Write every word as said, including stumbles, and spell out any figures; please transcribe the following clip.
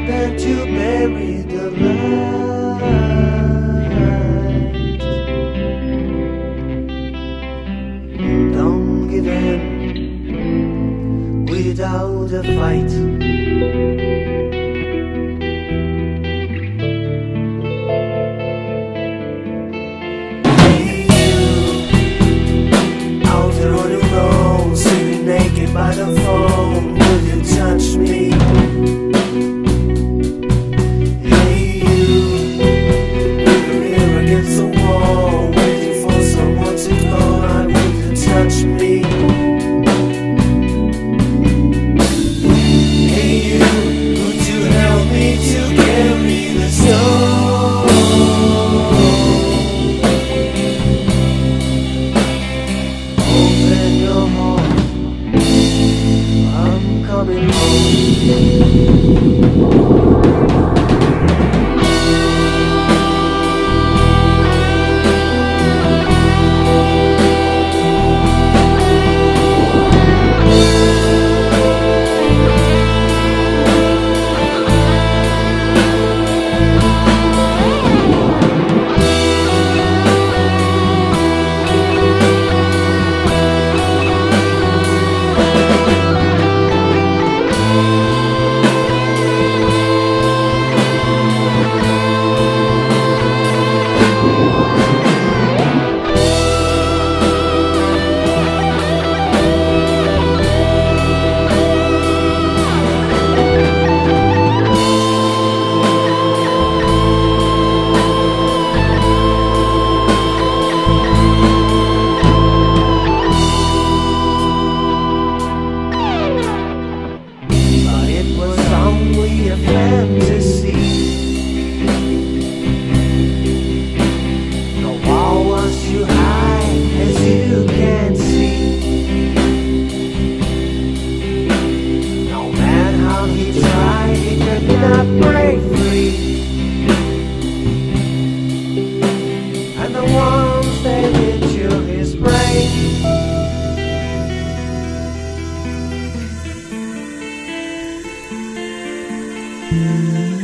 than to bury the light. Don't give in without a fight. By the phone, will you touch me? Hey you, with your ear against the wall, waiting for someone to call out, will you touch me? Hey you, would you help me to carry the stone? Open your heart, I'm coming a fantasy. The wall was too high, as you can see. No matter how he tried, he could not break free. And the ones that into his brain, thank you.